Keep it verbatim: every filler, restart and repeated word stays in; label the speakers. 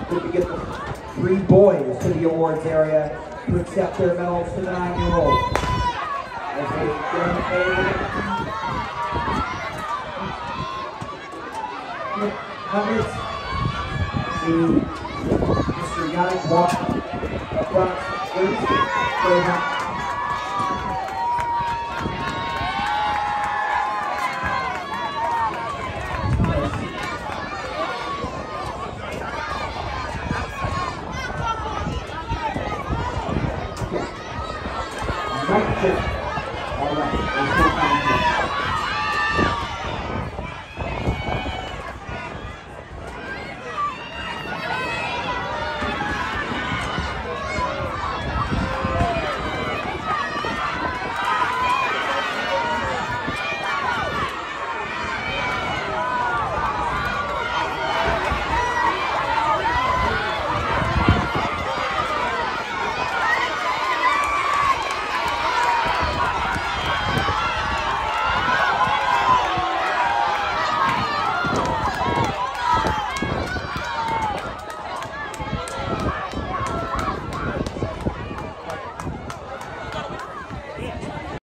Speaker 1: Good to get the three boys to the awards area to accept their medals to the nine-year-old. As they get on the podium. Hundreds. See Mister Yannick walk up front.